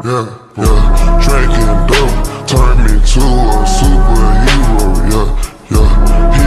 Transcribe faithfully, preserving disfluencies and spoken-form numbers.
yeah, yeah. Drinking dope turned me to a superhero, yeah, yeah.